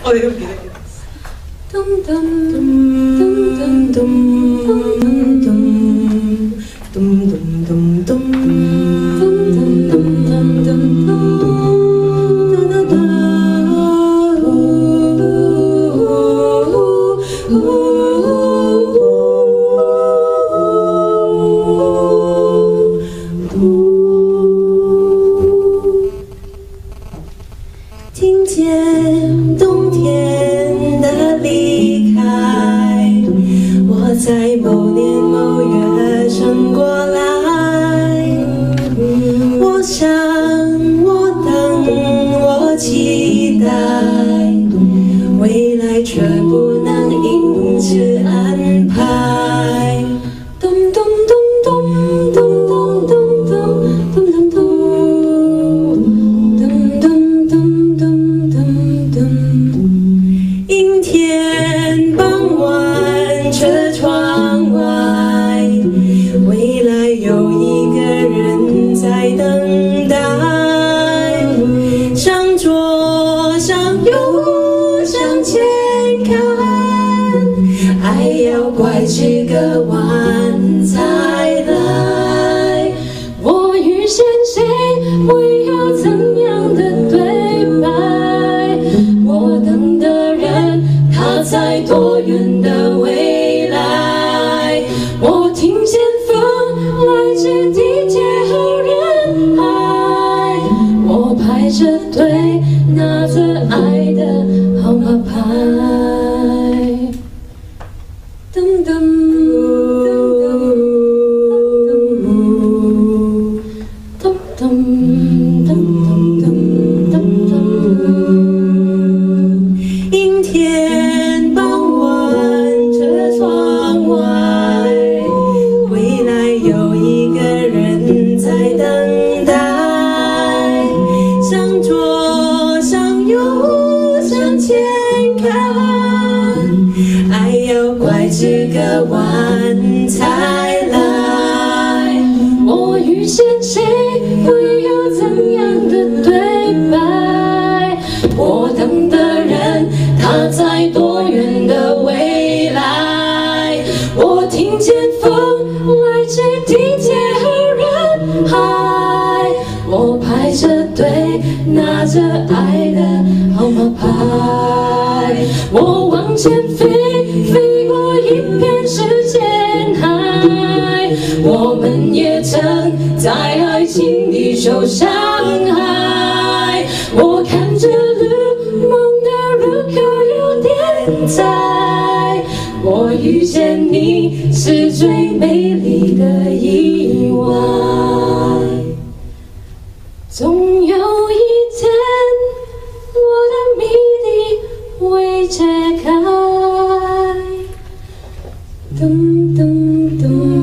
哦，对，给他。咚咚咚咚咚咚咚咚咚咚咚听见冬天的离开，我在某年某月升过来。我想，我等，我期待，未来却不能因此安排。咚咚咚咚咚咚咚咚咚咚咚。阴天傍晚，车窗外，未来有一个人在等待。向左，向右，向前看，爱要拐几个弯才来。我遇见谁，会有怎样的对白？我等的人，他在多远的未来？我听见风来自地铁和人海，我排着队拿着爱的号码牌。噔噔噔噔噔噔噔。阴天傍晚，车窗外，未来有一个人在等待。向左，向右，向前看，爱要拐几个弯才来。我遇见谁，会有怎样的对白？我等的人，他在多远的未来？我听见风来自地铁和人海，我排着队拿着爱的号码牌。我往前飞，飞过一片时间海，我们也曾在爱情里受伤害。我看着路，梦的入口有点窄，我遇见你是最美丽的意外。总有一天，我的谜底会解开。噔噔噔。